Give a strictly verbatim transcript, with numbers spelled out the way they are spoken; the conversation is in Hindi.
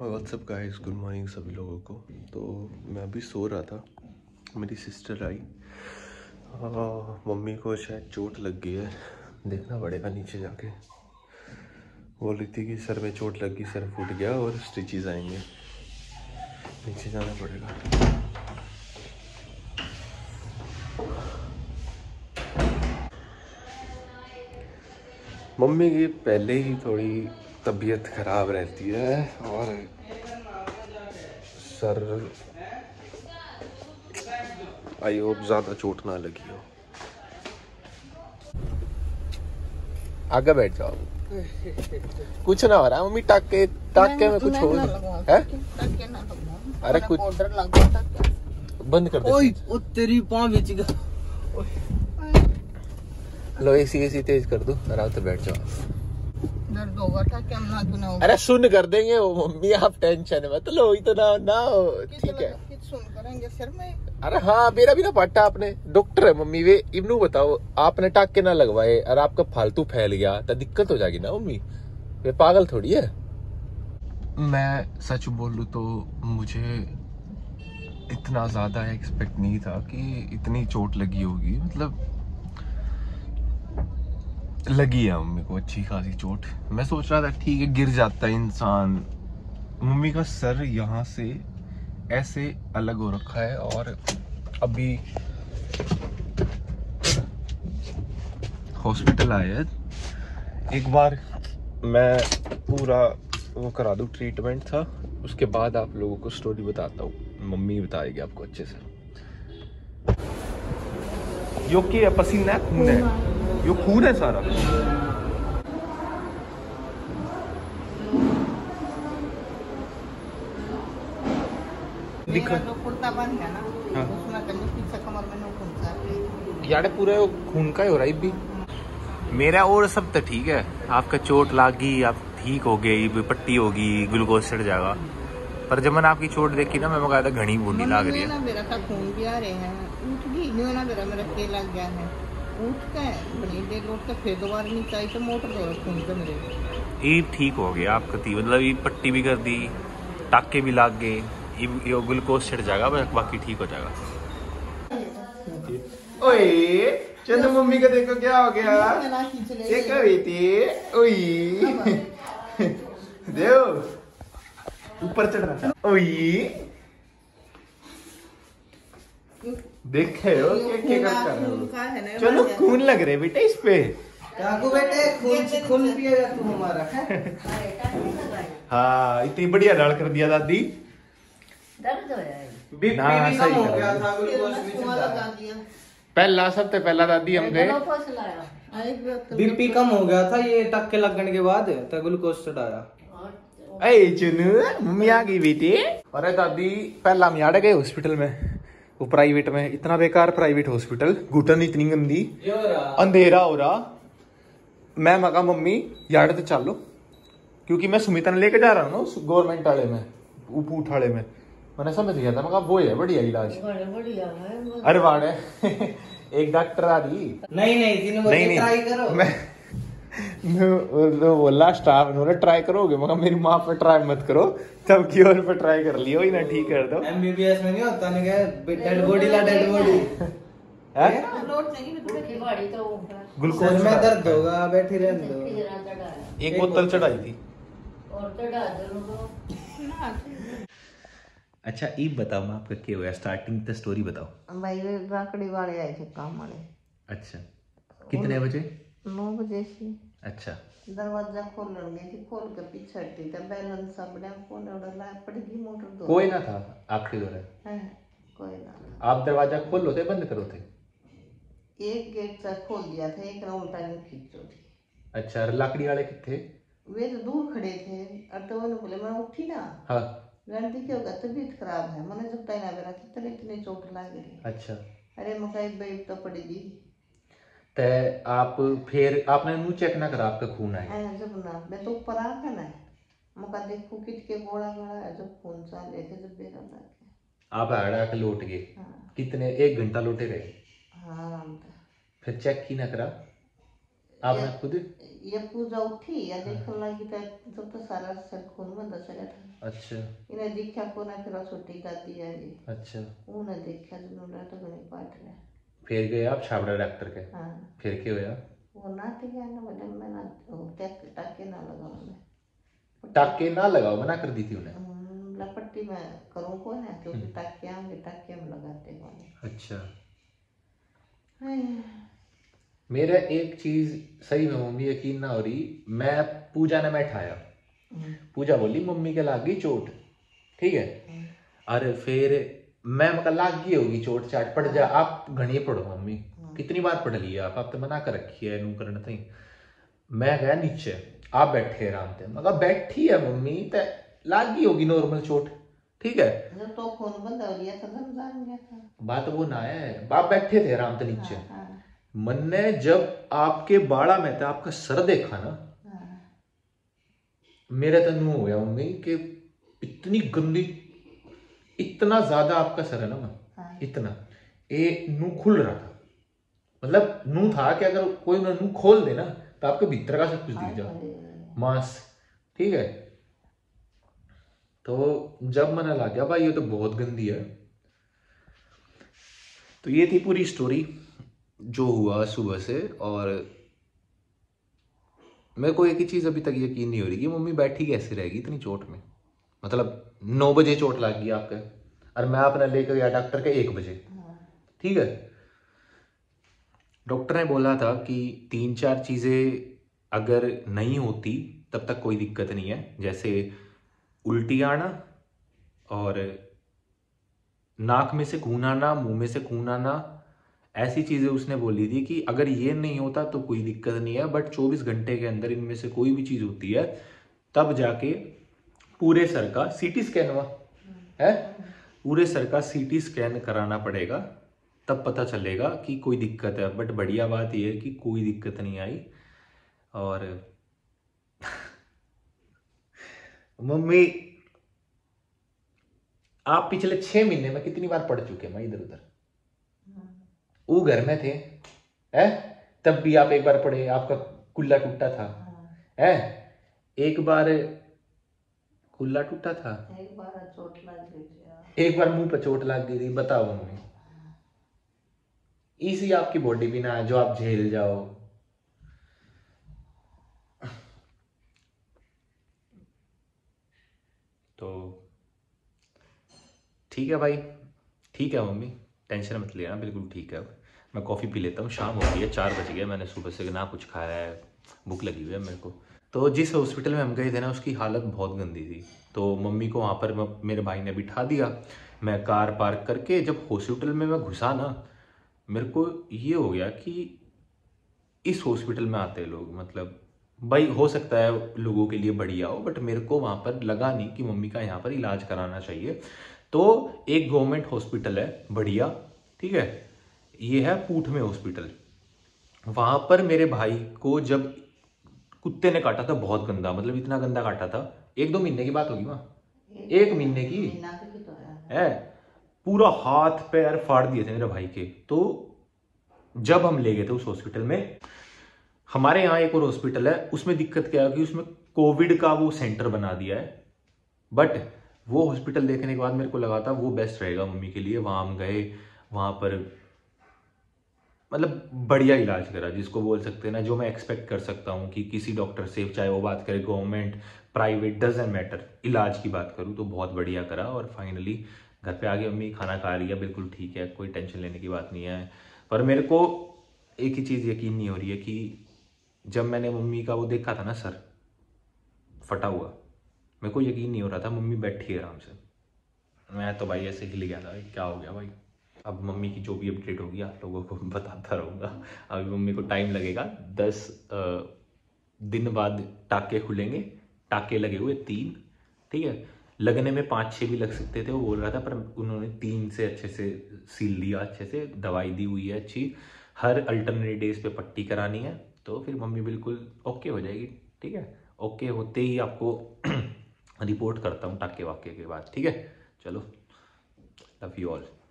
व्हाट्सअप गाइस, गुड मॉर्निंग सभी लोगों को। तो मैं अभी सो रहा था, मेरी सिस्टर आई। मम्मी को शायद चोट लग गई है, देखना पड़ेगा नीचे जाके। बोल रही थी कि सर में चोट लग गई, सर फूट गया और स्टिचेस आएंगे, नीचे जाना पड़ेगा। मम्मी की पहले ही थोड़ी तबीयत खराब रहती है और सर आई होप ज़्यादा चोट ना लगी हो। आगे बैठ जाओ, कुछ ना हो रहा है मम्मी। टाके टाके में कुछ हो है? अरे कुछ बंद कर दे। ओए ओ तेरी पांव बिच गया। लो एसी एसी तेज कर दो, आराम से बैठ जाओ। दर्द होगा था क्या? ना गुना होगा। अरे सुन कर देंगे वो मम्मी, आप टेंशन मत लो, इतना ना हो, ठीक है? सुन करेंगे सर में। अरे हाँ, मेरा भी ना पट्टा, आपने डॉक्टर है मम्मी वे इब्नू बताओ, आपने टाके ना लगवाए और आपका फालतू फैल गया तो दिक्कत हो जाएगी ना मम्मी। वे पागल थोड़ी है। मैं सच बोलूं तो मुझे इतना ज्यादा एक्सपेक्ट नहीं था कि इतनी चोट लगी होगी। मतलब लगी है मम्मी को अच्छी खासी चोट। मैं सोच रहा था ठीक है गिर जाता है इंसान। मम्मी का सर यहाँ से ऐसे अलग हो रखा है और अभी हॉस्पिटल आए हैं। एक बार मैं पूरा वो करा दूँ, ट्रीटमेंट था, उसके बाद आप लोगों को स्टोरी बताता हूँ। मम्मी बताएगी आपको अच्छे से। यो क्या पसीना है, खून है, यो खून है सारा। दिखा कुर्ता बन गया ना। हाँ। उसमें कहीं पीछे कमर में खून सा यार, पूरे खून का ही हो रहा है भी मेरा। और सब तो ठीक है, आपका चोट लागी, आप ठीक हो गई, पट्टी होगी, ग्लूकोज चढ़ जाएगा। पर जब मैंने आपकी चोट देखी ना, मैं कहा था घनी बूढ़ी लाग रही है। मेरा था खून भी आ रहे हैं, उठ गई ना मेरा मेरा तेल लग गया है, उठ के बड़ी देर उठ के फिर दोबारा नहीं चाहिए तो मोटर दो खून के मेरे। ये ठीक हो गया आपका ती, मतलब ये पट्टी भी कर दी, टाके भी लाग गए, ये ग्लूकोज चढ़ जाएगा, बाकी ठीक हो जाएगा। ओए चंदू मम्मी का देखो क्या हो गया, एक बेटी ओई देव ऊपर चढ़ रहा था। ओई देखे हो क्या क्या करता है? चलो खून लग रहे बेटा इस पे। काकू बेटे खून से खून पिएगा तू हमारा। हाँ इतनी बढ़िया डाल कर दिया दादी। दर्द हो रहा है, बीपी भी कम हो गया था, ग्लूकोज भी चढ़ गया। पहला सबसे पहला दादी हमने बीपी कम हो गया था, ये टक्के लगने के बाद तो ग्लूकोज चढ़ाया। अरे चुनू मम्मी आ गई बेटी। अरे दादी पहला हम यार गए हॉस्पिटल में, वो प्राइवेट में, इतना बेकार प्राइवेट हॉस्पिटल, घुटन इतनी गंदी, अंधेरा हो रहा। मैं मगा मम्मी यार तो चलो, क्योंकि मैं सुमिता ने लेके जा रहा हूँ ना गवर्नमेंट वाले में, ऊट वाले में। मैंने समझ गया था, मगा वो है बढ़िया इलाज। अरे वाड़े एक डॉक्टर आ रही। नहीं नहीं नहीं नहीं ट्राई करो। मैं बोला स्टाफ ने ट्राई करोगे, मगर मेरी माँ पे ट्राई मत करो, तब की और पे ट्राई कर लियो ही ना, ठीक कर दो। एमबीबीएस में नहीं होता ना डेड बॉडी ला डेड बॉडी है, ग्लूकोज में दर्द होगा, बैठी रहने दो। एक बोतल चढ़ाई थी। अच्छा ईब बताओ, मैं आपका क्या हुआ, स्टार्टिंग द स्टोरी बताओ। भाई वे राकड़ी वाले आए थे काम वाले। अच्छा कितने बजे? नौ बजे से। अच्छा दरवाजा खोल गई थी, खोल के पीछे हटी तो बैलेंस सब ने फोन उड़ा पड़ेगी मोटर दो। कोई ना था आपके दौरान? है कोई ना। आप दरवाजा खोल लो थे बंद करो थे? एक गेट से खोल दिया था, एक राउंड टाइम खींचो थी। अच्छा लकड़ी वाले कितने? वे तो दूर खड़े थे, और तो उन्होंने बोले मैं उठी ना। हाँ जानती क्या होगा, तबीयत खराब है, मैंने जब टाइम मेरा कितने इतने चोट लग गई। अच्छा अरे मकाई बैठ तो पड़ेगी। ते आप फिर आपने मुंह चेक ना करा आपका खून है? है जब ना मैं तो ऊपर आ था ना, मका देखो किट के गोड़ा गोड़ा है, जब खून सा लेके जब बेरा लगे आप आड़ा के लौट गए। हाँ। कितने एक घंटा लौटे रहे? हाँ फिर चेक की ना करा? आपने खुद ये पूजा उठी या देखने लगी तो जब तो सारा सर खून में दसरा था। अच्छा इन्हें देखा को ना फिर छुट्टी दादी है जी। अच्छा उन्हें देखा जिन्होंने तो गणी पाट रहे फिर गए आप छाबड़ा डॉक्टर के। हाँ फिर क्या हुआ? वो ना ठीक है ना बोले मैं ना टाके ना लगाओ मैं टाके ना लगाओ मना कर दी थी उन्हें। लपट्टी में करूँ को ना क्योंकि टाके आएंगे टाके में लगाते हैं। अच्छा मेरा एक चीज सही में मम्मी यकीन ना हो रही, मैं पूजा ने मैं ठाया, पूजा बोली मम्मी के लाग गई चोट, ठीक है। अरे फिर मैं मतलब लाग गई होगी चोट चाट पड़ जा, आप घनी पढ़ो मम्मी, कितनी बार पढ़ लिया आप आप तो मना कर रखी है नू करना थी। मैं गया नीचे, आप बैठे आराम से, मगर बैठी है मम्मी तो लाग गई होगी नॉर्मल चोट, ठीक है। तो फोन बंद हो गया था, रमजान गया था, बात वो ना है, आप बैठे थे आराम से नीचे। हाँ, हाँ। मन ने जब आपके बाड़ा में था आपका सर देखा ना, हाँ। मेरे तो नू हो गया मम्मी कि इतनी गंदी, इतना ज्यादा आपका सर है ना, हाँ। इतना ए नू खुल रहा था, मतलब नू था कि अगर कोई नू खोल दे ना तो आपके भीतर का सब कुछ दिख जाए मांस, ठीक है। तो जब मैंने लग गया भाई ये तो बहुत गंदी है। तो ये थी पूरी स्टोरी जो हुआ सुबह से, और मेरे को एक ही चीज अभी तक यकीन नहीं हो रही कि मम्मी बैठी कैसे रहेगी इतनी चोट में। मतलब नौ बजे चोट लग गई आपके और मैं अपना लेकर गया डॉक्टर के एक बजे, ठीक है। डॉक्टर ने बोला था कि तीन चार चीजें अगर नहीं होती तब तक कोई दिक्कत नहीं है, जैसे उल्टी आना और नाक में से खून आना, मुंह में से खून आना, ऐसी चीजें उसने बोली थी कि अगर ये नहीं होता तो कोई दिक्कत नहीं है, बट चौबीस घंटे के अंदर इनमें से कोई भी चीज होती है तब जाके पूरे सर का सीटी स्कैन हुआ है, पूरे सर का सीटी स्कैन कराना पड़ेगा, तब पता चलेगा कि कोई दिक्कत है। बट बढ़िया बात यह है कि कोई दिक्कत नहीं आई। और मम्मी आप पिछले छह महीने में कितनी बार पढ़ चुके हैं इधर उधर, वो घर में थे है तब भी आप एक बार पढ़े, आपका कुल्ला टूटा था है, एक बार कुल्ला टूटा था, एक बार चोट लग गई थी, एक बार मुंह पर चोट लग गई थी। बताओ मम्मी, इसी आपकी बॉडी भी ना है जो आप झेल जाओ। तो ठीक है भाई, ठीक है मम्मी टेंशन मत लेना, बिल्कुल ठीक है। मैं कॉफ़ी पी लेता हूँ, शाम हो गई है, चार बज गए, मैंने सुबह से ना कुछ खाया है, भूख लगी हुई है मेरे को। तो जिस हॉस्पिटल में हम गए थे ना उसकी हालत बहुत गंदी थी, तो मम्मी को वहाँ पर मेरे भाई ने बिठा दिया। मैं कार पार्क करके जब हॉस्पिटल में मैं घुसा ना, मेरे को ये हो गया कि इस हॉस्पिटल में आते लोग, मतलब भाई हो सकता है लोगों के लिए बढ़िया हो, बट मेरे को वहाँ पर लगा नहीं कि मम्मी का यहाँ पर इलाज कराना चाहिए। तो एक गवर्नमेंट हॉस्पिटल है बढ़िया, ठीक है, ये है पूठ में हॉस्पिटल। वहां पर मेरे भाई को जब कुत्ते ने काटा था बहुत गंदा, मतलब इतना गंदा काटा था, एक दो महीने की बात होगी वहां, एक महीने की है, पूरा हाथ पैर फाड़ दिए थे मेरे भाई के। तो जब हम ले गए थे उस हॉस्पिटल में, हमारे यहाँ एक और हॉस्पिटल है उसमें दिक्कत क्या है कि उसमें कोविड का वो सेंटर बना दिया है, बट वो हॉस्पिटल देखने के बाद मेरे को लगा था वो बेस्ट रहेगा मम्मी के लिए। वहां हम गए, वहां पर मतलब बढ़िया इलाज करा, जिसको बोल सकते हैं ना, जो मैं एक्सपेक्ट कर सकता हूँ कि किसी डॉक्टर से, चाहे वो बात करे गवर्नमेंट प्राइवेट डजंट मैटर, इलाज की बात करूँ तो बहुत बढ़िया करा। और फाइनली घर पे आके मम्मी खाना खा रही है, बिल्कुल ठीक है, कोई टेंशन लेने की बात नहीं है। पर मेरे को एक ही चीज़ यकीन नहीं हो रही है कि जब मैंने मम्मी का वो देखा था ना सर फटा हुआ, मेरे को यकीन नहीं हो रहा था मम्मी बैठी है आराम से। मैं तो भाई ऐसे हिल गया था, क्या हो गया भाई। अब मम्मी की जो भी अपडेट होगी आप लोगों को बताता रहूँगा। अभी मम्मी को टाइम लगेगा, दस दिन बाद टाके खुलेंगे, टाके लगे हुए तीन, ठीक है, लगने में पाँच छः भी लग सकते थे वो बोल रहा था, पर उन्होंने तीन से अच्छे से सील दिया, अच्छे से दवाई दी हुई है अच्छी, हर अल्टरनेट डेज पे पट्टी करानी है, तो फिर मम्मी बिल्कुल ओके हो जाएगी, ठीक है। ओके होते ही आपको रिपोर्ट करता हूँ टाके वाके के बाद, ठीक है। चलो, लव यू ऑल।